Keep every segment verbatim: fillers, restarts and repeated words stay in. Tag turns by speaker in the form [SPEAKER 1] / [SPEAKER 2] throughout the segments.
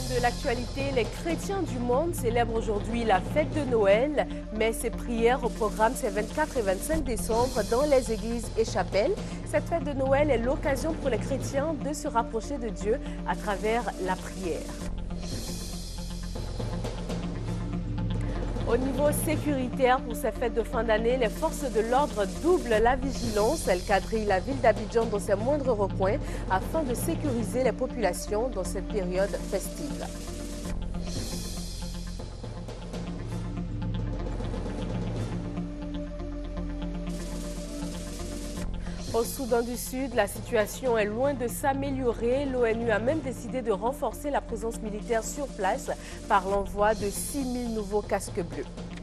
[SPEAKER 1] De l'actualité, les chrétiens du monde célèbrent aujourd'hui la fête de Noël, mais ces prières au programme ces vingt-quatre et vingt-cinq décembre dans les églises et chapelles. Cette fête de Noël est l'occasion pour les chrétiens de se rapprocher de Dieu à travers la prière. Au niveau sécuritaire, pour ces fêtes de fin d'année, les forces de l'ordre doublent la vigilance. Elles quadrillent la ville d'Abidjan dans ses moindres recoins afin de sécuriser les populations dans cette période festive. Au Soudan du Sud, la situation est loin de s'améliorer. L'ONU a même décidé de renforcer la présence militaire sur place par l'envoi de six mille nouveaux casques bleus.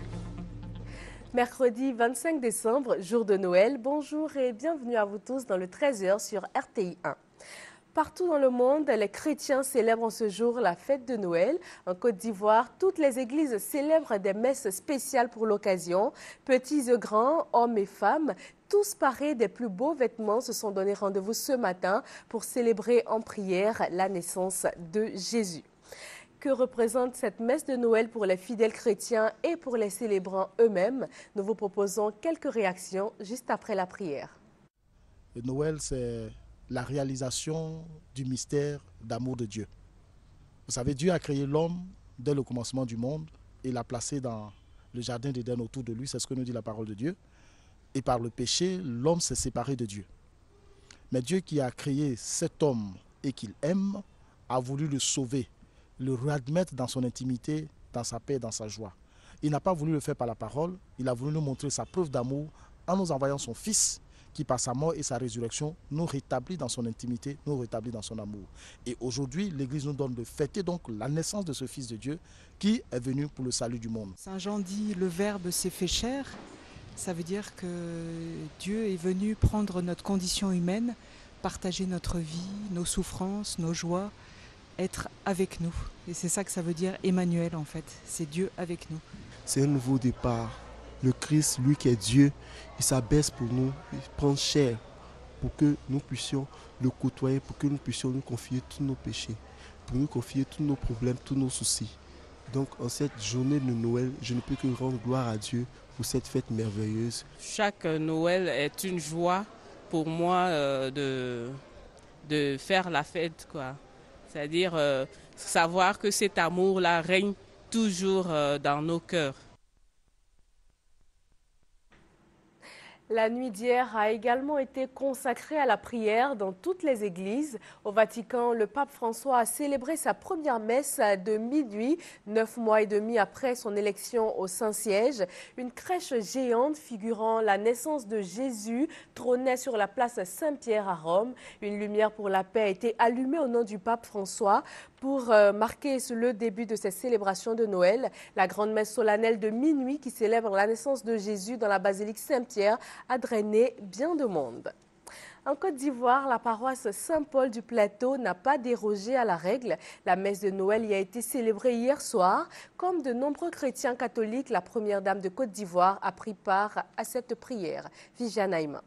[SPEAKER 1] Mercredi vingt-cinq décembre, jour de Noël, bonjour et bienvenue à vous tous dans le treize heures sur R T I un. Partout dans le monde, les chrétiens célèbrent en ce jour la fête de Noël. En Côte d'Ivoire, toutes les églises célèbrent des messes spéciales pour l'occasion. Petits et grands, hommes et femmes, tous parés des plus beaux vêtements se sont donné rendez-vous ce matin pour célébrer en prière la naissance de Jésus. Que représente cette messe de Noël pour les fidèles chrétiens et pour les célébrants eux-mêmes? Nous vous proposons quelques réactions juste après la prière.
[SPEAKER 2] Le Noël, c'est la réalisation du mystère d'amour de Dieu. Vous savez, Dieu a créé l'homme dès le commencement du monde et l'a placé dans le jardin d'Éden autour de lui, c'est ce que nous dit la parole de Dieu. Et par le péché, l'homme s'est séparé de Dieu. Mais Dieu qui a créé cet homme et qu'il aime, a voulu le sauver, le réadmettre dans son intimité, dans sa paix, dans sa joie. Il n'a pas voulu le faire par la parole, il a voulu nous montrer sa preuve d'amour en nous envoyant son Fils, qui par sa mort et sa résurrection nous rétablit dans son intimité, nous rétablit dans son amour. Et aujourd'hui, l'Église nous donne de fêter donc la naissance de ce Fils de Dieu qui est venu pour le salut du monde.
[SPEAKER 3] Saint Jean dit « le Verbe s'est fait chair ». Ça veut dire que Dieu est venu prendre notre condition humaine, partager notre vie, nos souffrances, nos joies, être avec nous. Et c'est ça que ça veut dire Emmanuel en fait, c'est Dieu avec nous.
[SPEAKER 4] C'est un nouveau départ. Le Christ, lui qui est Dieu, il s'abaisse pour nous, il prend chair pour que nous puissions le côtoyer, pour que nous puissions lui confier tous nos péchés, pour nous confier tous nos problèmes, tous nos soucis. Donc en cette journée de Noël, je ne peux que rendre gloire à Dieu pour cette fête merveilleuse.
[SPEAKER 5] Chaque Noël est une joie pour moi euh, de, de faire la fête, quoi. C'est-à-dire euh, savoir que cet amour-là règne toujours euh, dans nos cœurs.
[SPEAKER 1] La nuit d'hier a également été consacrée à la prière dans toutes les églises. Au Vatican, le pape François a célébré sa première messe de minuit, neuf mois et demi après son élection au Saint-Siège. Une crèche géante figurant la naissance de Jésus trônait sur la place Saint-Pierre à Rome. Une lumière pour la paix a été allumée au nom du pape François pour euh, marquer le début de ces célébrations de Noël. La grande messe solennelle de minuit qui célèbre la naissance de Jésus dans la basilique Saint-Pierre a drainé bien de monde. En Côte d'Ivoire, la paroisse Saint-Paul du Plateau n'a pas dérogé à la règle. La messe de Noël y a été célébrée hier soir. Comme de nombreux chrétiens catholiques, la première dame de Côte d'Ivoire a pris part à cette prière. Viviane Aïma.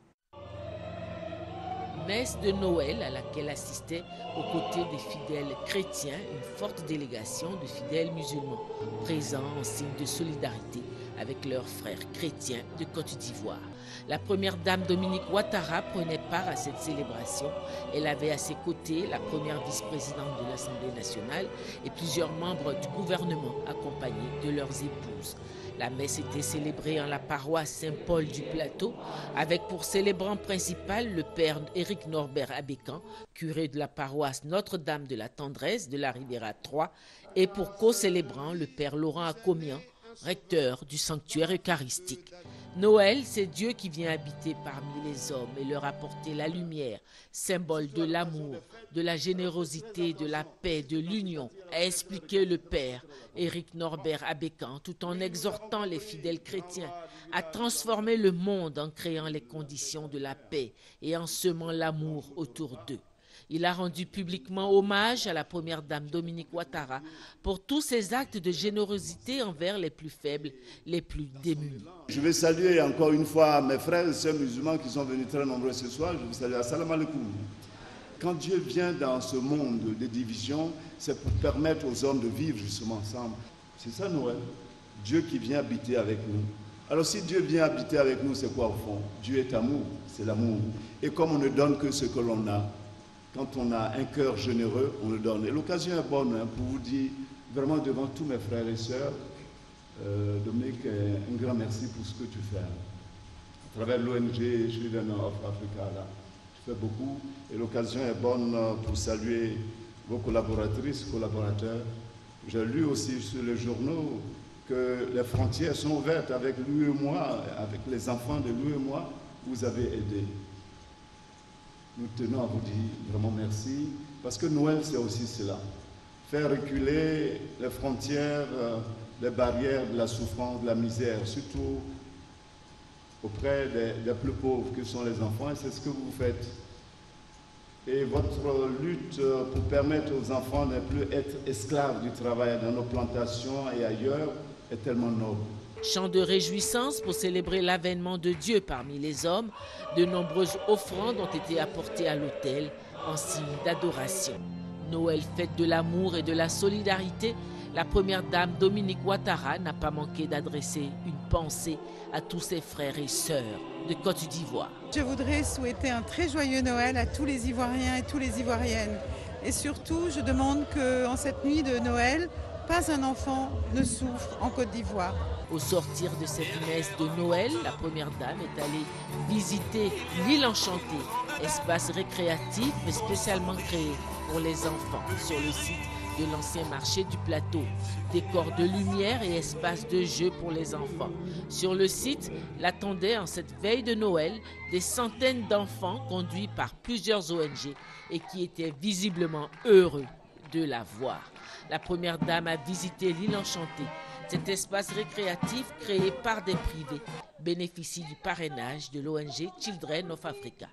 [SPEAKER 6] Messe de Noël à laquelle assistait aux côtés des fidèles chrétiens une forte délégation de fidèles musulmans présents en signe de solidarité avec leurs frères chrétiens de Côte d'Ivoire. La première dame Dominique Ouattara prenait part à cette célébration. Elle avait à ses côtés la première vice-présidente de l'Assemblée nationale et plusieurs membres du gouvernement accompagnés de leurs épouses. La messe était célébrée en la paroisse Saint-Paul du Plateau avec pour célébrant principal le père Éric Norbert Abécan, curé de la paroisse Notre-Dame de la Tendresse de la Riviera trois, et pour co-célébrant le père Laurent Acomian, recteur du sanctuaire eucharistique. Noël, c'est Dieu qui vient habiter parmi les hommes et leur apporter la lumière, symbole de l'amour, de la générosité, de la paix, de l'union, a expliqué le père Éric Norbert Abécan, tout en exhortant les fidèles chrétiens à transformer le monde en créant les conditions de la paix et en semant l'amour autour d'eux. Il a rendu publiquement hommage à la première dame Dominique Ouattara pour tous ses actes de générosité envers les plus faibles, les plus démunis.
[SPEAKER 7] Je vais saluer encore une fois mes frères et sœurs musulmans qui sont venus très nombreux ce soir. Je vous salue. Assalamu alaikum. Quand Dieu vient dans ce monde de division, c'est pour permettre aux hommes de vivre justement ensemble. C'est ça Noël. Dieu qui vient habiter avec nous. Alors si Dieu vient habiter avec nous, c'est quoi au fond? Dieu est amour, c'est l'amour. Et comme on ne donne que ce que l'on a, quand on a un cœur généreux, on le donne. Et l'occasion est bonne hein, pour vous dire, vraiment devant tous mes frères et sœurs, euh, Dominique, un grand merci pour ce que tu fais. À travers l'O N G Children of Africa, là, tu fais beaucoup. Et l'occasion est bonne pour saluer vos collaboratrices, collaborateurs. J'ai lu aussi sur les journaux que les frontières sont ouvertes avec l'U E M O A, avec les enfants de l'U E M O A, vous avez aidé. Nous tenons à vous dire vraiment merci, parce que Noël c'est aussi cela. Faire reculer les frontières, les barrières de la souffrance, de la misère, surtout auprès des, des plus pauvres que sont les enfants, et c'est ce que vous faites. Et votre lutte pour permettre aux enfants de ne plus être esclaves du travail dans nos plantations et ailleurs est tellement noble.
[SPEAKER 6] Chant de réjouissance pour célébrer l'avènement de Dieu parmi les hommes, de nombreuses offrandes ont été apportées à l'autel en signe d'adoration. Noël, fête de l'amour et de la solidarité, la première dame Dominique Ouattara n'a pas manqué d'adresser une pensée à tous ses frères et sœurs de Côte d'Ivoire.
[SPEAKER 8] Je voudrais souhaiter un très joyeux Noël à tous les Ivoiriens et toutes les Ivoiriennes. Et surtout, je demande qu'en cette nuit de Noël, pas un enfant ne souffre en Côte d'Ivoire.
[SPEAKER 6] Au sortir de cette messe de Noël, la première dame est allée visiter l'île Enchantée, espace récréatif mais spécialement créé pour les enfants sur le site de l'ancien marché du plateau. Décor de lumière et espace de jeu pour les enfants. Sur le site, l'attendaient en cette veille de Noël des centaines d'enfants conduits par plusieurs O N G et qui étaient visiblement heureux de la voir. La première dame a visité l'île Enchantée. Cet espace récréatif créé par des privés bénéficie du parrainage de l'O N G Children of Africa.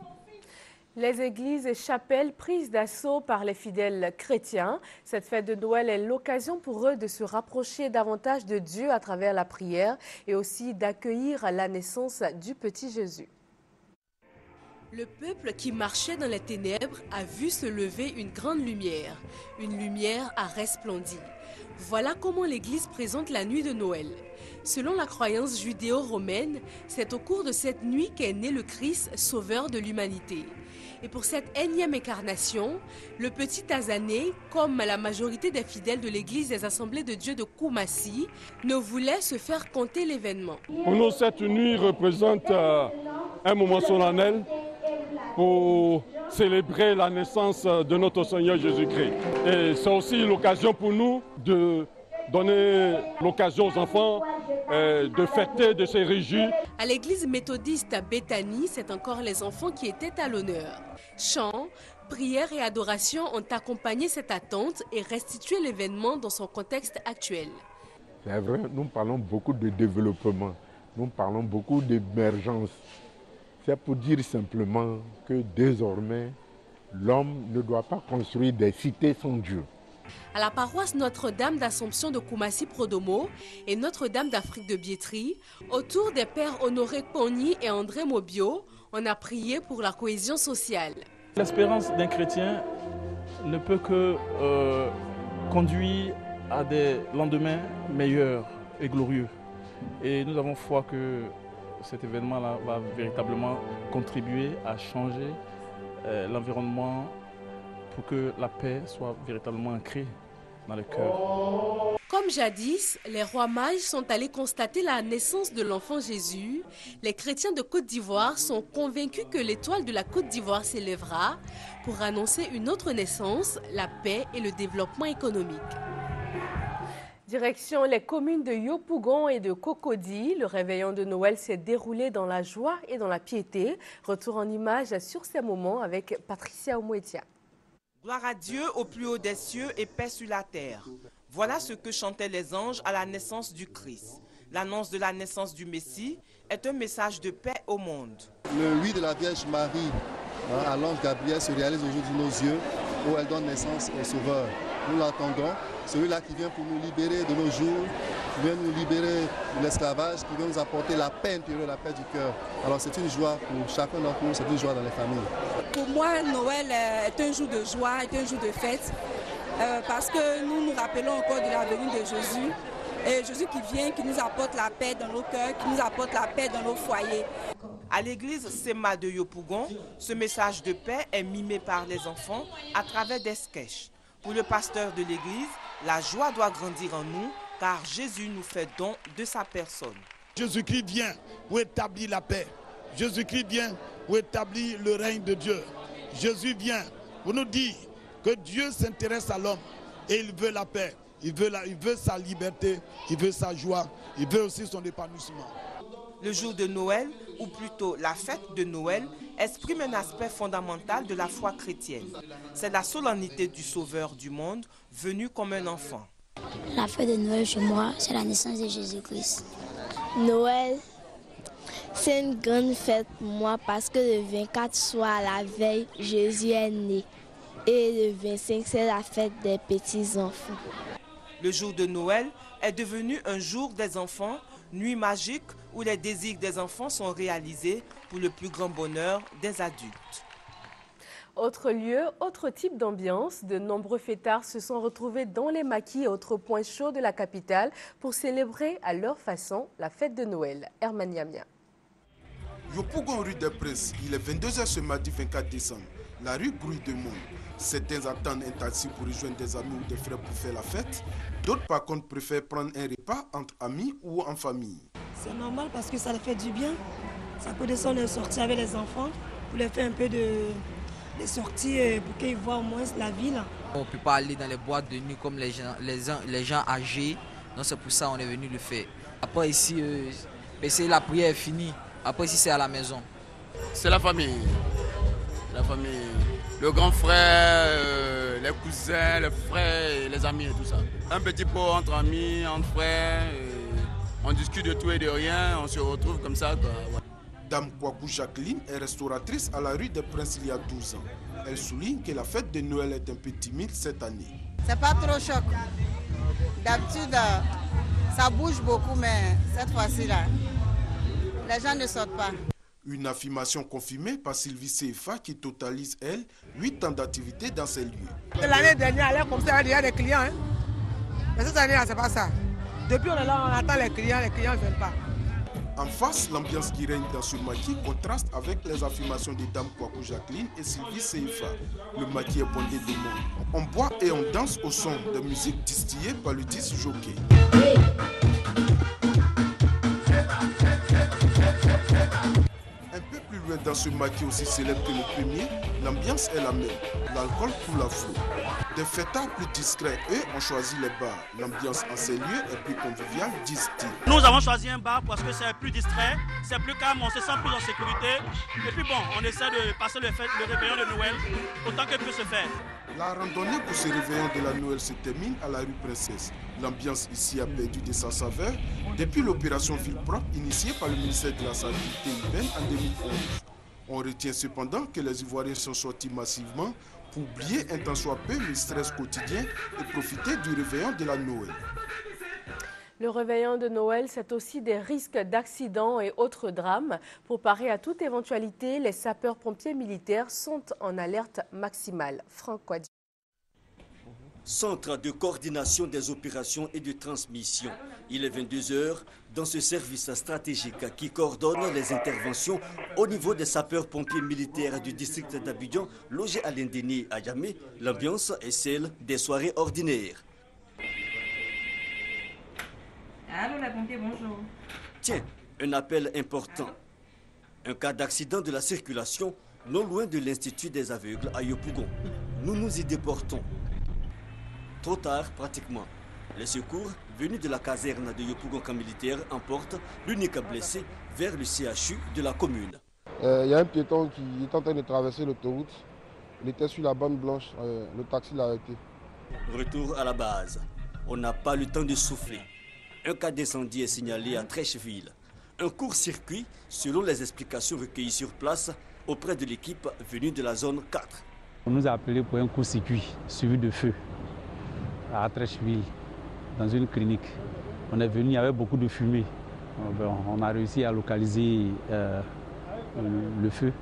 [SPEAKER 1] Les églises et chapelles prises d'assaut par les fidèles chrétiens. Cette fête de Noël est l'occasion pour eux de se rapprocher davantage de Dieu à travers la prière et aussi d'accueillir la naissance du petit Jésus. Le peuple qui marchait dans les ténèbres a vu se lever une grande lumière. Une lumière a resplendi. Voilà comment l'Église présente la nuit de Noël. Selon la croyance judéo-romaine, c'est au cours de cette nuit qu'est né le Christ, sauveur de l'humanité. Et pour cette énième incarnation, le petit Azané, comme la majorité des fidèles de l'Église des Assemblées de Dieu de Koumassi, ne voulait se faire compter l'événement.
[SPEAKER 9] Pour nous, cette nuit représente euh, un moment solennel pour célébrer la naissance de notre Seigneur Jésus-Christ. Et c'est aussi l'occasion pour nous de donner l'occasion aux enfants euh, de fêter, de se réjouir.
[SPEAKER 1] À l'église méthodiste à Béthanie, c'est encore les enfants qui étaient à l'honneur. Chants, prières et adorations ont accompagné cette attente et restitué l'événement dans son contexte actuel.
[SPEAKER 10] C'est vrai, nous parlons beaucoup de développement, nous parlons beaucoup d'émergence. C'est pour dire simplement que désormais, l'homme ne doit pas construire des cités sans Dieu.
[SPEAKER 1] À la paroisse Notre-Dame d'Assomption de Koumassi-Prodomo et Notre-Dame d'Afrique de Biétry, autour des pères Honoré Pogny et André Mobio, on a prié pour la cohésion sociale.
[SPEAKER 11] L'espérance d'un chrétien ne peut que euh, conduire à des lendemains meilleurs et glorieux. Et nous avons foi que cet événement-là va véritablement contribuer à changer euh, l'environnement pour que la paix soit véritablement ancrée dans le cœur.
[SPEAKER 1] Comme jadis, les rois mages sont allés constater la naissance de l'enfant Jésus. Les chrétiens de Côte d'Ivoire sont convaincus que l'étoile de la Côte d'Ivoire s'élèvera pour annoncer une autre naissance, la paix et le développement économique. Direction les communes de Yopougon et de Cocody, le réveillon de Noël s'est déroulé dans la joie et dans la piété. Retour en images sur ces moments avec Patricia Omouetia.
[SPEAKER 12] Gloire à Dieu au plus haut des cieux et paix sur la terre. Voilà ce que chantaient les anges à la naissance du Christ. L'annonce de la naissance du Messie est un message de paix au monde.
[SPEAKER 4] Le oui de la Vierge Marie à l'ange Gabriel se réalise aujourd'hui sous nos yeux, où elle donne naissance au Sauveur. Nous l'attendons, celui-là qui vient pour nous libérer de nos jours qui vient nous libérer de l'esclavage, qui vient nous apporter la paix intérieure, la paix du cœur. Alors c'est une joie pour chacun d'entre nous, c'est une joie dans les familles.
[SPEAKER 13] Pour moi, Noël est un jour de joie, est un jour de fête, euh, parce que nous nous rappelons encore de la venue de Jésus. Et Jésus qui vient, qui nous apporte la paix dans nos cœurs, qui nous apporte la paix dans nos foyers.
[SPEAKER 12] À l'église Sema de Yopougon, ce message de paix est mimé par les enfants à travers des sketchs. Pour le pasteur de l'église, la joie doit grandir en nous car Jésus nous fait don de sa personne.
[SPEAKER 14] Jésus-Christ vient pour établir la paix. Jésus-Christ vient pour établir le règne de Dieu. Jésus vient pour nous dire que Dieu s'intéresse à l'homme et il veut la paix. Il veut, la, il veut sa liberté, il veut sa joie, il veut aussi son épanouissement.
[SPEAKER 12] Le jour de Noël, ou plutôt la fête de Noël, exprime un aspect fondamental de la foi chrétienne. C'est la solennité du Sauveur du monde, venu comme un enfant.
[SPEAKER 15] La fête de Noël chez moi, c'est la naissance de Jésus-Christ. Noël, c'est une grande fête pour moi parce que le vingt-quatre soir, la veille, Jésus est né. Et le vingt-cinq, c'est la fête des petits-enfants.
[SPEAKER 12] Le jour de Noël est devenu un jour des enfants, nuit magique où les désirs des enfants sont réalisés pour le plus grand bonheur des adultes.
[SPEAKER 1] Autre lieu, autre type d'ambiance, de nombreux fêtards se sont retrouvés dans les maquis et autres points chauds de la capitale pour célébrer à leur façon la fête de Noël. Herman Yamia.
[SPEAKER 16] Yopougon, rue des Princes, il est vingt-deux heures ce mardi vingt-quatre décembre. La rue grouille de monde. Certains attendent un taxi pour rejoindre des amis ou des frères pour faire la fête. D'autres, par contre, préfèrent prendre un repas entre amis ou en famille.
[SPEAKER 17] C'est normal parce que ça leur fait du bien. Ça peut descendre les sorties avec les enfants pour leur faire un peu de, de sorties pour qu'ils voient au moins la ville.
[SPEAKER 18] On ne peut pas aller dans les boîtes de nuit comme les gens, les gens, les gens âgés. Donc c'est pour ça qu'on est venu le faire. Après ici, euh, la prière est finie. Après ici, c'est à la maison.
[SPEAKER 19] C'est la famille. La famille, le grand frère, euh, les cousins, les frères, les amis et tout ça. Un petit pot entre amis, entre frères, euh, on discute de tout et de rien, on se retrouve comme ça. Quoi. Ouais.
[SPEAKER 16] Dame Kouakou Jacqueline est restauratrice à la rue des Princes il y a douze ans. Elle souligne que la fête de Noël est un peu timide cette année.
[SPEAKER 20] C'est pas trop choc. D'habitude, ça bouge beaucoup, mais cette fois-ci là, les gens ne sortent pas.
[SPEAKER 16] Une affirmation confirmée par Sylvie Sefa qui totalise, elle, huit ans d'activité dans ces lieux.
[SPEAKER 21] L'année dernière, elle est comme ça, il y a des clients. Hein? Mais cette année, c'est pas ça. Depuis on est là, on attend les clients, les clients ne viennent pas.
[SPEAKER 16] En face, l'ambiance qui règne dans ce maquis contraste avec les affirmations des dames Kouakou Jacqueline et Sylvie Sefa. Le maquis est bondé de monde. On boit et on danse au son de musique distillée par le disque jockey. Hey. Dans ce maquis aussi célèbre que le premier, l'ambiance est la même. L'alcool coule à flot. Des fêtards plus discrets, eux, ont choisi les bars. L'ambiance en ces lieux est plus conviviale, disent-ils.
[SPEAKER 22] Nous avons choisi un bar parce que c'est plus distrait, c'est plus calme, on se sent plus en sécurité. Et puis bon, on essaie de passer le, fête, le réveillon de Noël autant que peut se faire.
[SPEAKER 16] La randonnée pour ce réveillon de la Noël se termine à la rue Princesse. L'ambiance ici a perdu de sa saveur depuis l'opération Ville propre initiée par le ministère de la Sécurité urbaine en deux mille onze. On retient cependant que les Ivoiriens sont sortis massivement pour oublier un tant soit peu le stress quotidien et profiter du réveillon de la Noël.
[SPEAKER 1] Le réveillon de Noël, c'est aussi des risques d'accidents et autres drames. Pour parer à toute éventualité, les sapeurs-pompiers militaires sont en alerte maximale. Franck Kouadi.
[SPEAKER 23] Centre de coordination des opérations et de transmission. Il est vingt-deux heures dans ce service stratégique qui coordonne les interventions au niveau des sapeurs-pompiers militaires du district d'Abidjan, logés à l'Indéni à Yamé. L'ambiance est celle des soirées ordinaires.
[SPEAKER 24] Allô, la pompier, bonjour.
[SPEAKER 23] Tiens, un appel important. Un cas d'accident de la circulation non loin de l'Institut des aveugles à Yopougon. Nous nous y déportons. Trop tard, pratiquement. Les secours, venus de la caserne de Yopougon camp militaire, emportent l'unique blessé vers le C H U de la commune.
[SPEAKER 25] Il euh, y a un piéton qui est en train de traverser l'autoroute. Il était sur la bande blanche. Euh, le taxi l'a arrêté.
[SPEAKER 23] Retour à la base. On n'a pas le temps de souffler. Un cas d'incendie est signalé à Trècheville. Un court-circuit, selon les explications recueillies sur place auprès de l'équipe venue de la zone quatre.
[SPEAKER 26] On nous a appelé pour un court-circuit suivi de feu à Trècheville, dans une clinique.
[SPEAKER 2] On est venu avec beaucoup de fumée. On a réussi à localiser euh, le feu.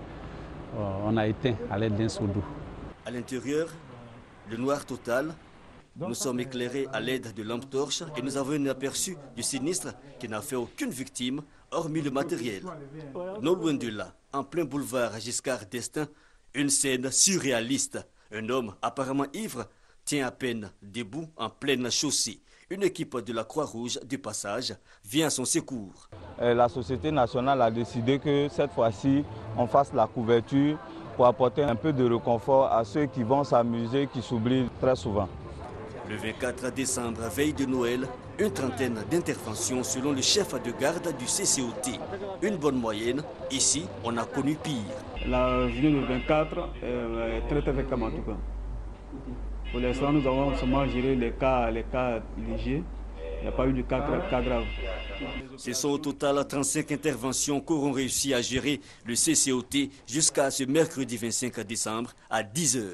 [SPEAKER 2] On a éteint à l'aide d'un seau d'eau.
[SPEAKER 23] À l'intérieur, le noir total. Nous sommes éclairés à l'aide de lampes torches et nous avons un aperçu du sinistre qui n'a fait aucune victime, hormis le matériel. Non loin de là, en plein boulevard Giscard d'Estaing, une scène surréaliste. Un homme apparemment ivre tient à peine debout en pleine chaussée. Une équipe de la Croix-Rouge du passage vient à son secours.
[SPEAKER 3] La Société nationale a décidé que cette fois-ci, on fasse la couverture pour apporter un peu de réconfort à ceux qui vont s'amuser, qui s'oublient très souvent.
[SPEAKER 23] Le vingt-quatre décembre, veille de Noël, une trentaine d'interventions selon le chef de garde du C C O T. Une bonne moyenne. Ici, on a connu pire.
[SPEAKER 5] La journée du vingt-quatre est très très calme en tout cas. Pour l'instant, nous avons seulement géré les cas, les cas légers. Il n'y a pas eu de cas, cas graves.
[SPEAKER 23] Ce sont au total trente-cinq interventions qu'auront réussi à gérer le C C O T jusqu'à ce mercredi vingt-cinq décembre à dix heures.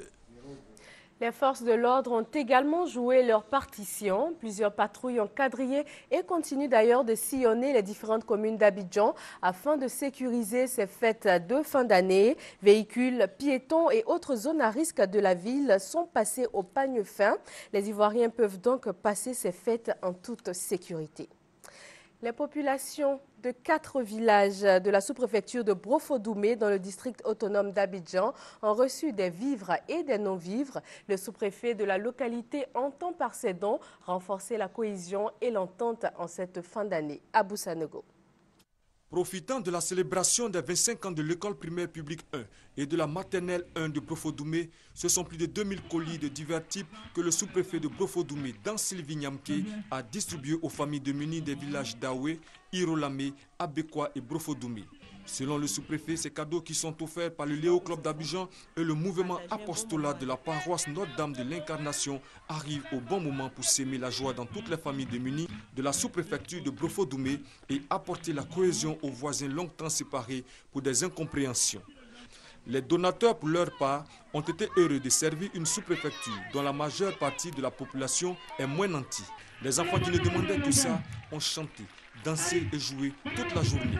[SPEAKER 1] Les forces de l'ordre ont également joué leur partition. Plusieurs patrouilles ont quadrillé et continuent d'ailleurs de sillonner les différentes communes d'Abidjan afin de sécuriser ces fêtes de fin d'année. Véhicules, piétons et autres zones à risque de la ville sont passés au pagne fin. Les Ivoiriens peuvent donc passer ces fêtes en toute sécurité. Les populations de quatre villages de la sous-préfecture de Brofo-Doumé dans le district autonome d'Abidjan ont reçu des vivres et des non-vivres. Le sous-préfet de la localité entend par ses dons renforcer la cohésion et l'entente en cette fin d'année. Abou Sanogo.
[SPEAKER 7] Profitant de la célébration des vingt-cinq ans de l'école primaire publique un et de la maternelle un de Brofo-Doumé, ce sont plus de deux mille colis de divers types que le sous-préfet de Brofo-Doumé, dans Sylvie Nyamke, a distribués aux familles démunies des villages d'Aoué, Irolame, Abekwa et Brofo-Doumé. Selon le sous-préfet, ces cadeaux qui sont offerts par le Léo Club d'Abidjan et le mouvement apostolat de la paroisse Notre-Dame de l'Incarnation arrivent au bon moment pour s'aimer la joie dans toutes les familles démunies de la sous-préfecture de Brofo-Doumé et apporter la cohésion aux voisins longtemps séparés pour des incompréhensions. Les donateurs, pour leur part, ont été heureux de servir une sous-préfecture dont la majeure partie de la population est moins nantie. Les enfants qui ne demandaient que ça ont chanté, dansé et joué toute la journée.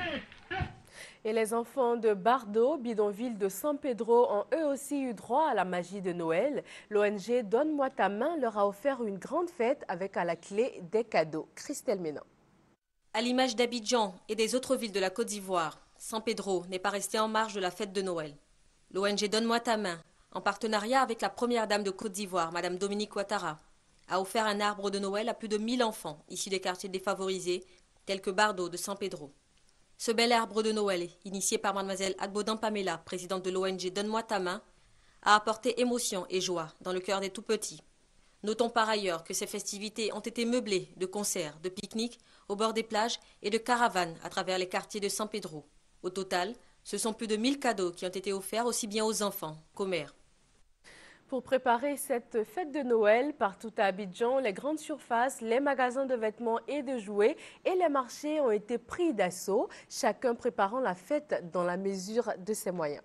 [SPEAKER 1] Et les enfants de Bardo, bidonville de San Pedro, ont eux aussi eu droit à la magie de Noël. L'O N G Donne-moi ta main leur a offert une grande fête avec à la clé des cadeaux. Christelle Ménan.
[SPEAKER 8] À l'image d'Abidjan et des autres villes de la Côte d'Ivoire, San Pedro n'est pas resté en marge de la fête de Noël. L'O N G Donne-moi ta main, en partenariat avec la première dame de Côte d'Ivoire, Madame Dominique Ouattara, a offert un arbre de Noël à plus de mille enfants issus des quartiers défavorisés, tels que Bardo de San Pedro. Ce bel arbre de Noël, initié par Mademoiselle Agbodan Pamela, présidente de l'O N G Donne-moi ta main, a apporté émotion et joie dans le cœur des tout-petits. Notons par ailleurs que ces festivités ont été meublées de concerts, de pique-niques au bord des plages et de caravanes à travers les quartiers de San Pedro. Au total, ce sont plus de mille cadeaux qui ont été offerts aussi bien aux enfants qu'aux mères.
[SPEAKER 1] Pour préparer cette fête de Noël, partout à Abidjan, les grandes surfaces, les magasins de vêtements et de jouets et les marchés ont été pris d'assaut, chacun préparant la fête dans la mesure de ses moyens.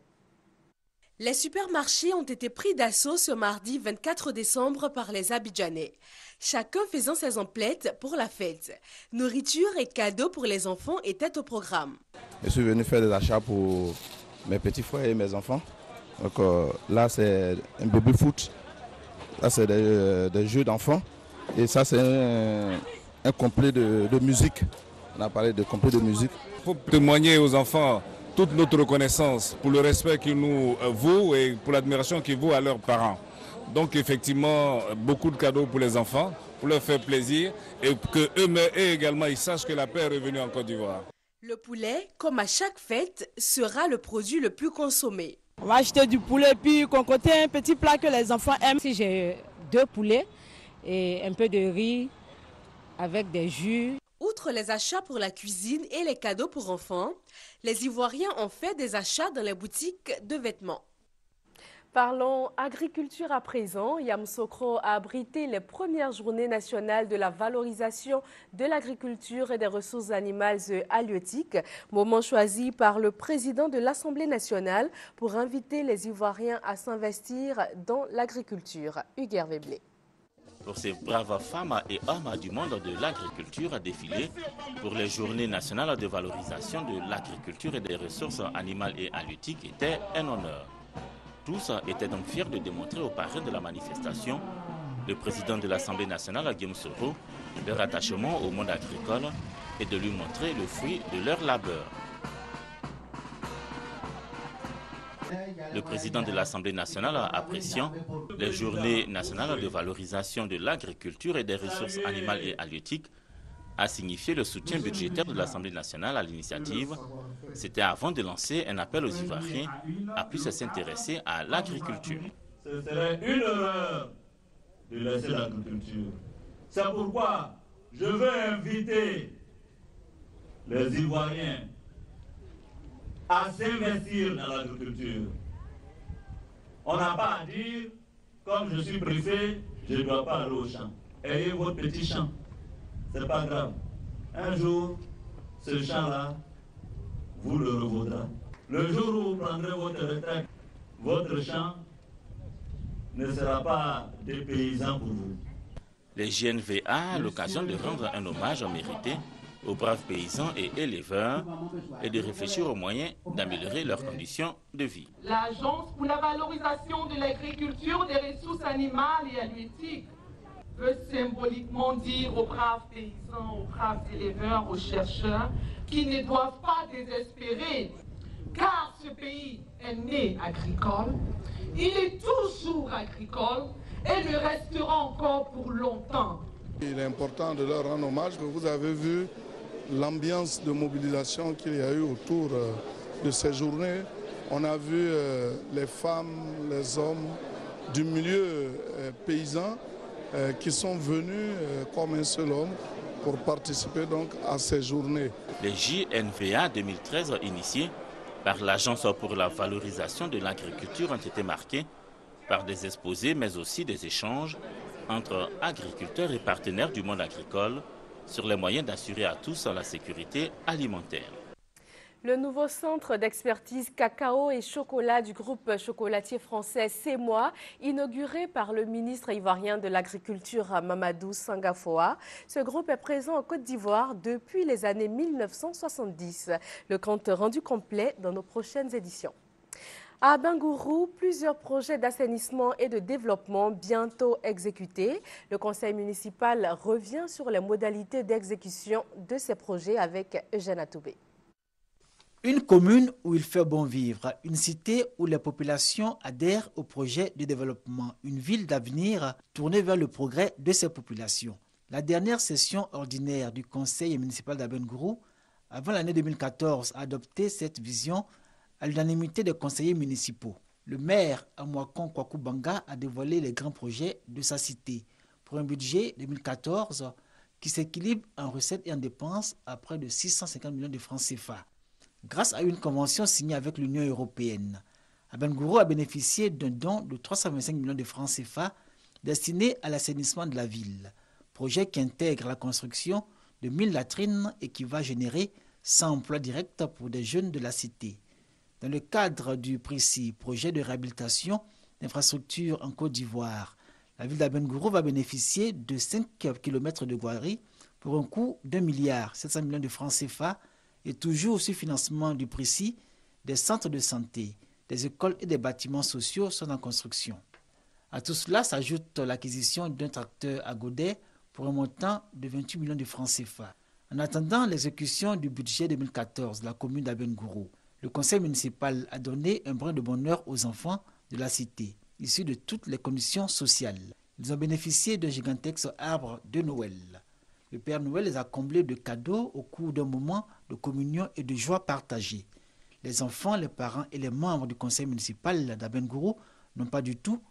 [SPEAKER 1] Les supermarchés ont été pris d'assaut ce mardi vingt-quatre décembre par les Abidjanais, chacun faisant ses emplettes pour la fête. Nourriture et cadeaux pour les enfants étaient au programme.
[SPEAKER 25] Je suis venu faire des achats pour mes petits frères et mes enfants. Donc euh, là, c'est un baby foot, là, c'est des, euh, des jeux d'enfants. Et ça, c'est un, un complet de, de musique. On a parlé de complet de musique.
[SPEAKER 26] Il faut témoigner aux enfants toute notre reconnaissance pour le respect qu'ils nous vaut et pour l'admiration qu'ils vaut à leurs parents. Donc effectivement, beaucoup de cadeaux pour les enfants, pour leur faire plaisir et qu'eux également ils sachent que la paix est revenue en Côte d'Ivoire.
[SPEAKER 1] Le poulet, comme à chaque fête, sera le produit le plus consommé.
[SPEAKER 27] On va acheter du poulet puis concocter un petit plat que les enfants aiment. Si j'ai deux poulets et un peu de riz avec des jus.
[SPEAKER 1] Outre les achats pour la cuisine et les cadeaux pour enfants, les Ivoiriens ont fait des achats dans les boutiques de vêtements. Parlons agriculture à présent. Yamoussoukro a abrité les premières journées nationales de la valorisation de l'agriculture et des ressources animales et halieutiques, moment choisi par le président de l'Assemblée nationale pour inviter les Ivoiriens à s'investir dans l'agriculture. Hugues Hervé Blé.
[SPEAKER 4] pour ces braves femmes et hommes du monde de l'agriculture à défiler pour les journées nationales de valorisation de l'agriculture et des ressources animales et halieutiques était un honneur. Tous étaient donc fiers de démontrer aux parrains de la manifestation, le président de l'Assemblée nationale, Guillaume Soro, leur attachement au monde agricole et de lui montrer le fruit de leur labeur. Le président de l'Assemblée nationale, appréciant les journées nationales de valorisation de l'agriculture et des ressources animales et halieutiques, a signifié le soutien budgétaire de l'Assemblée nationale à l'initiative. C'était avant de lancer un appel aux Ivoiriens à plus s'intéresser à l'agriculture.
[SPEAKER 6] Ce serait une erreur de laisser l'agriculture. C'est pourquoi je veux inviter les Ivoiriens à s'investir dans l'agriculture. On n'a pas à dire, comme je suis pressé, je ne dois pas aller au champ. Ayez votre petit champ. Ce n'est pas grave. Un jour, ce champ-là, vous le revaudrez. Le jour où vous prendrez votre retraite, votre champ ne sera pas des paysans pour vous.
[SPEAKER 4] Les J N V A a l'occasion de rendre un hommage mérité aux braves paysans et éleveurs et de réfléchir aux moyens d'améliorer leurs conditions de vie.
[SPEAKER 9] L'Agence pour la valorisation de l'agriculture, des ressources animales et halieutiques veut symboliquement dire aux braves paysans, aux braves éleveurs, aux chercheurs qui ne doivent pas désespérer, car ce pays est né agricole, il est toujours agricole et le restera encore pour longtemps.
[SPEAKER 10] Il est important de leur rendre hommage. Vous avez vu l'ambiance de mobilisation qu'il y a eu autour de ces journées. On a vu les femmes, les hommes du milieu paysan qui sont venus comme un seul homme pour participer donc à ces journées.
[SPEAKER 4] Les J N V A deux mille treize initiés par l'Agence pour la valorisation de l'agriculture ont été marqués par des exposés mais aussi des échanges entre agriculteurs et partenaires du monde agricole sur les moyens d'assurer à tous la sécurité alimentaire.
[SPEAKER 1] Le nouveau centre d'expertise cacao et chocolat du groupe chocolatier français C M O A, inauguré par le ministre ivoirien de l'Agriculture Mamadou Sangafoa. Ce groupe est présent en Côte d'Ivoire depuis les années mille neuf cent soixante-dix. Le compte rendu complet dans nos prochaines éditions. À Bingourou, plusieurs projets d'assainissement et de développement bientôt exécutés. Le conseil municipal revient sur les modalités d'exécution de ces projets avec Eugène Atoubé.
[SPEAKER 11] Une commune où il fait bon vivre, une cité où les populations adhèrent au projet de développement, une ville d'avenir tournée vers le progrès de ses populations. La dernière session ordinaire du conseil municipal d'Abengourou, avant l'année deux mille quatorze, a adopté cette vision à l'unanimité des conseillers municipaux. Le maire Amouakon Kwaku-Banga a dévoilé les grands projets de sa cité pour un budget deux mille quatorze qui s'équilibre en recettes et en dépenses à près de six cent cinquante millions de francs C F A. Grâce à une convention signée avec l'Union européenne, Abengourou a bénéficié d'un don de trois cent vingt-cinq millions de francs C F A destiné à l'assainissement de la ville. Projet qui intègre la construction de mille latrines et qui va générer cent emplois directs pour des jeunes de la cité. Dans le cadre du précis projet de réhabilitation d'infrastructures en Côte d'Ivoire, la ville d'Abengourou va bénéficier de cinq kilomètres de voirie pour un coût d'un milliard sept cents millions de francs C F A et toujours sous financement du précis, des centres de santé, des écoles et des bâtiments sociaux sont en construction. À tout cela s'ajoute l'acquisition d'un tracteur à Godet pour un montant de vingt-huit millions de francs C F A. En attendant l'exécution du budget deux mille quatorze de la commune d'Abengourou, le conseil municipal a donné un brin de bonheur aux enfants de la cité, issus de toutes les conditions sociales. Ils ont bénéficié d'un gigantesque arbre de Noël. Le Père Noël les a comblés de cadeaux au cours d'un moment de communion et de joie partagée. Les enfants, les parents et les membres du conseil municipal d'Abengourou n'ont pas du tout.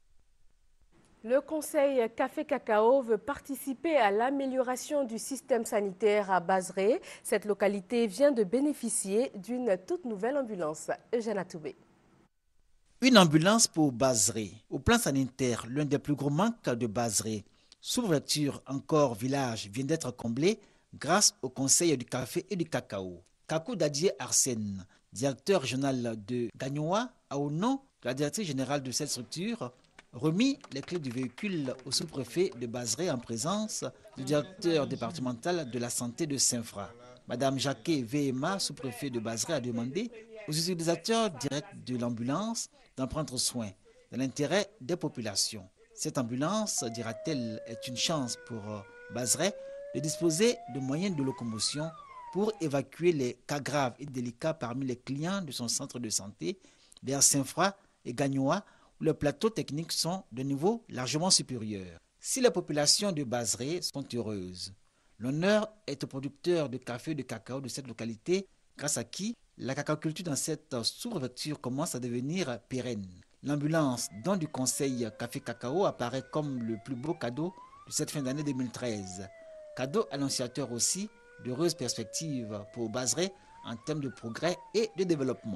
[SPEAKER 1] Le conseil Café Cacao veut participer à l'amélioration du système sanitaire à Bazré. Cette localité vient de bénéficier d'une toute nouvelle ambulance. Eugène Atoubé.
[SPEAKER 11] Une ambulance pour Bazré. Au plan sanitaire, l'un des plus gros manques de Bazré, sous-préfecture encore village, vient d'être comblé grâce au conseil du café et du cacao. Kakou Dadier Arsène, directeur régional de Gagnoa, a au nom de la directrice générale de cette structure, remis les clés du véhicule au sous-préfet de Bazré en présence du directeur départemental de la santé de Saint-Fra. Madame Jacquet Véhéma, sous-préfet de Bazré, a demandé aux utilisateurs directs de l'ambulance d'en prendre soin, dans l'intérêt des populations. Cette ambulance, dira-t-elle, est une chance pour Bazré de disposer de moyens de locomotion pour évacuer les cas graves et délicats parmi les clients de son centre de santé vers Saint-Fra et Gagnoa, où les plateaux techniques sont de niveau largement supérieur. Si les populations de Bazré sont heureuses, l'honneur est aux producteurs de café et de cacao de cette localité, grâce à qui la cacaoculture dans cette sous-préfecture commence à devenir pérenne. L'ambulance don du conseil café-cacao apparaît comme le plus beau cadeau de cette fin d'année deux mille treize. Cadeau annonciateur aussi d'heureuses perspectives pour Bazré en termes de progrès et de développement.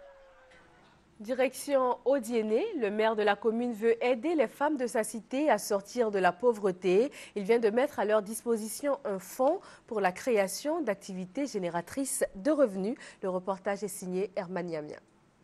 [SPEAKER 1] Direction Odiéné, le maire de la commune veut aider les femmes de sa cité à sortir de la pauvreté. Il vient de mettre à leur disposition un fonds pour la création d'activités génératrices de revenus. Le reportage est signé Herman Yamia.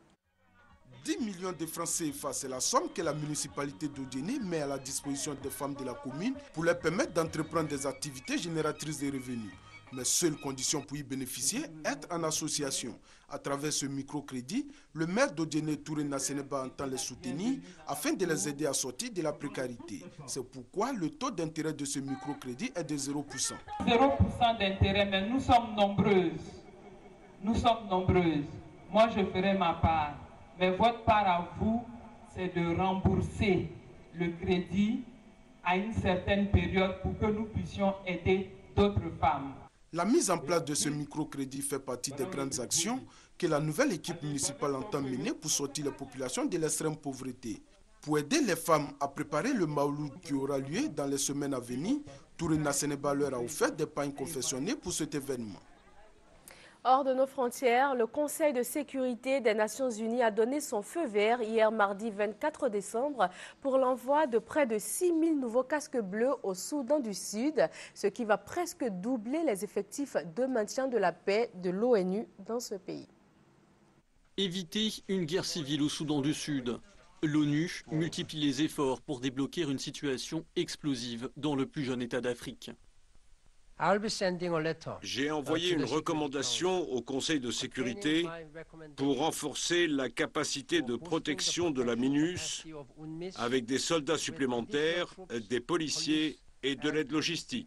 [SPEAKER 16] dix millions de francs C F A, c'est la somme que la municipalité d'Odiéné met à la disposition des femmes de la commune pour leur permettre d'entreprendre des activités génératrices de revenus. Mais seule condition pour y bénéficier, être en association. À travers ce microcrédit, le maire d'Odiéné, Touré Nasseneba, entend les soutenir afin de les aider à sortir de la précarité. C'est pourquoi le taux d'intérêt de ce microcrédit est de zéro pour cent.
[SPEAKER 9] zéro pour cent d'intérêt, mais nous sommes nombreuses. Nous sommes nombreuses. Moi, je ferai ma part. Mais votre part à vous, c'est de rembourser le crédit à une certaine période pour que nous puissions aider d'autres femmes.
[SPEAKER 16] La mise en place de ce microcrédit fait partie des grandes actions que la nouvelle équipe municipale entend mener pour sortir les populations de l'extrême pauvreté. Pour aider les femmes à préparer le Maouloud qui aura lieu dans les semaines à venir, Touré Nasseneba leur a offert des pains confectionnés pour cet événement.
[SPEAKER 1] Hors de nos frontières, le Conseil de sécurité des Nations Unies a donné son feu vert hier mardi vingt-quatre décembre pour l'envoi de près de six mille nouveaux casques bleus au Soudan du Sud, ce qui va presque doubler les effectifs de maintien de la paix de l'ONU dans ce pays.
[SPEAKER 12] Éviter une guerre civile au Soudan du Sud. L'ONU multiplie les efforts pour débloquer une situation explosive dans le plus jeune État d'Afrique.
[SPEAKER 13] J'ai envoyé une recommandation au Conseil de sécurité pour renforcer la capacité de protection de la MINUS avec des soldats supplémentaires, des policiers et de l'aide logistique.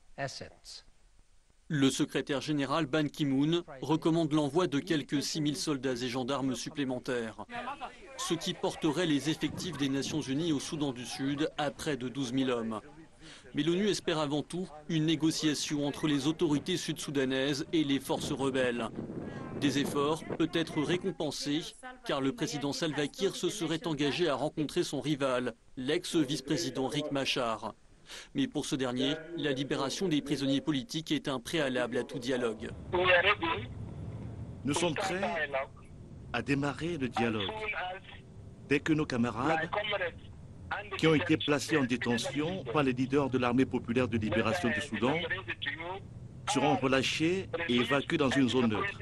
[SPEAKER 12] Le secrétaire général Ban Ki-moon recommande l'envoi de quelques six mille soldats et gendarmes supplémentaires, ce qui porterait les effectifs des Nations Unies au Soudan du Sud à près de douze mille hommes. Mais l'ONU espère avant tout une négociation entre les autorités sud-soudanaises et les forces rebelles. Des efforts peut-être récompensés, car le président Salva Kiir se serait engagé à rencontrer son rival, l'ex-vice-président Riek Machar. Mais pour ce dernier, la libération des prisonniers politiques est un préalable à tout dialogue.
[SPEAKER 14] Nous sommes prêts à démarrer le dialogue dès que nos camarades qui ont été placés en détention par les leaders de l'armée populaire de libération du Soudan seront relâchés et évacués dans une zone neutre.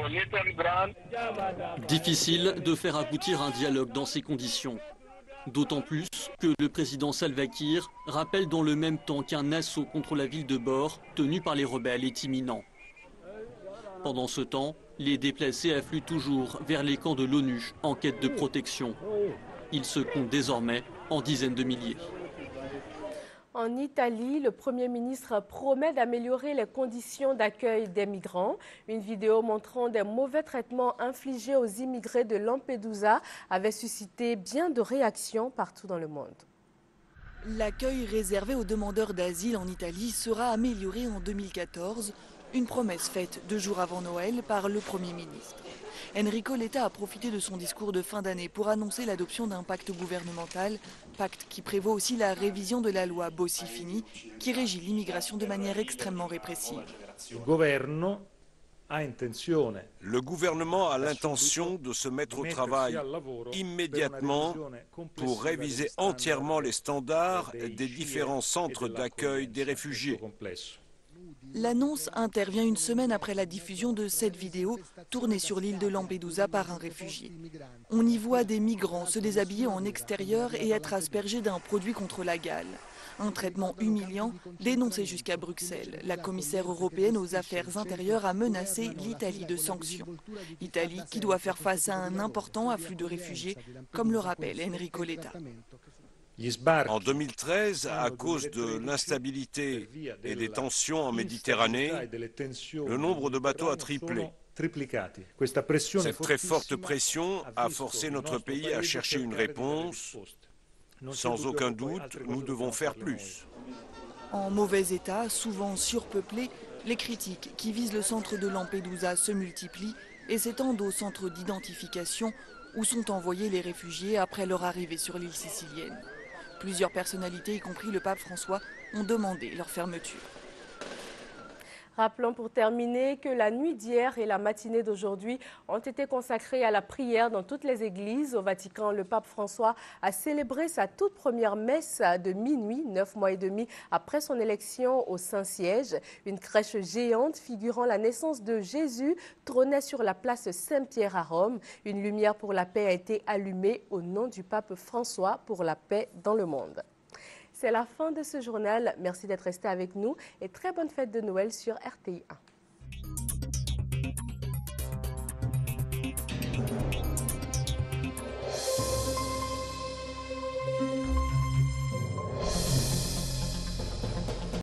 [SPEAKER 12] Difficile de faire aboutir un dialogue dans ces conditions. D'autant plus que le président Salva Kiir rappelle dans le même temps qu'un assaut contre la ville de Bor, tenu par les rebelles, est imminent. Pendant ce temps, les déplacés affluent toujours vers les camps de l'ONU en quête de protection. Ils se comptent désormais en dizaines de milliers.
[SPEAKER 1] En Italie, le Premier ministre promet d'améliorer les conditions d'accueil des migrants. Une vidéo montrant des mauvais traitements infligés aux immigrés de Lampedusa avait suscité bien de réactions partout dans le monde.
[SPEAKER 15] L'accueil réservé aux demandeurs d'asile en Italie sera amélioré en deux mille quatorze, une promesse faite deux jours avant Noël par le Premier ministre. Enrico Letta a profité de son discours de fin d'année pour annoncer l'adoption d'un pacte gouvernemental, pacte qui prévoit aussi la révision de la loi Bossi-Fini, qui régit l'immigration de manière extrêmement répressive.
[SPEAKER 13] Le gouvernement a l'intention de se mettre au travail immédiatement pour réviser entièrement les standards des différents centres d'accueil des réfugiés.
[SPEAKER 15] L'annonce intervient une semaine après la diffusion de cette vidéo tournée sur l'île de Lampedusa par un réfugié. On y voit des migrants se déshabiller en extérieur et être aspergés d'un produit contre la gale. Un traitement humiliant dénoncé jusqu'à Bruxelles. La commissaire européenne aux affaires intérieures a menacé l'Italie de sanctions. L'Italie qui doit faire face à un important afflux de réfugiés, comme le rappelle Enrico Letta.
[SPEAKER 13] En deux mille treize, à cause de l'instabilité et des tensions en Méditerranée, le nombre de bateaux a triplé. Cette très forte pression a forcé notre pays à chercher une réponse. Sans aucun doute, nous devons faire plus.
[SPEAKER 15] En mauvais état, souvent surpeuplé, les critiques qui visent le centre de Lampedusa se multiplient et s'étendent au centre d'identification où sont envoyés les réfugiés après leur arrivée sur l'île sicilienne. Plusieurs personnalités, y compris le pape François, ont demandé leur fermeture.
[SPEAKER 1] Rappelons pour terminer que la nuit d'hier et la matinée d'aujourd'hui ont été consacrées à la prière dans toutes les églises. Au Vatican, le pape François a célébré sa toute première messe de minuit, neuf mois et demi après son élection au Saint-Siège. Une crèche géante figurant la naissance de Jésus trônait sur la place Saint-Pierre à Rome. Une lumière pour la paix a été allumée au nom du pape François pour la paix dans le monde. C'est la fin de ce journal. Merci d'être resté avec nous et très bonne fête de Noël sur R T I un.